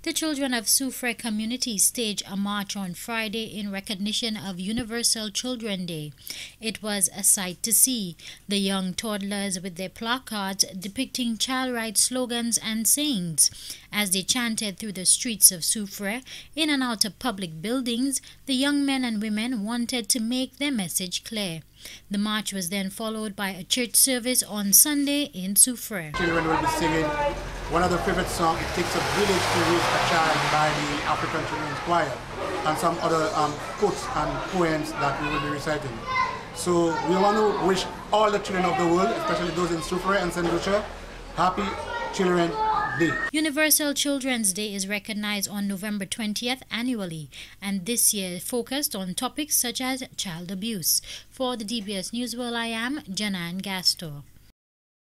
The children of Soufriere community staged a march on Friday in recognition of Universal Children's Day. It was a sight to see. The young toddlers with their placards depicting child rights slogans and sayings. As they chanted through the streets of Soufriere, in and out of public buildings, the young men and women wanted to make their message clear. The march was then followed by a church service on Sunday in Soufriere. Children will be singing one of their favorite songs, It Takes a Village to Raise a Child, by the African Children's Choir, and some other quotes and poems that we will be reciting. So we want to wish all the children of the world, especially those in Soufriere and St. Lucia, Happy Children's Day. Universal Children's Day is recognized on November 20th annually, and this year focused on topics such as child abuse. For the DBS News World, I am Jenna Anne Gaston.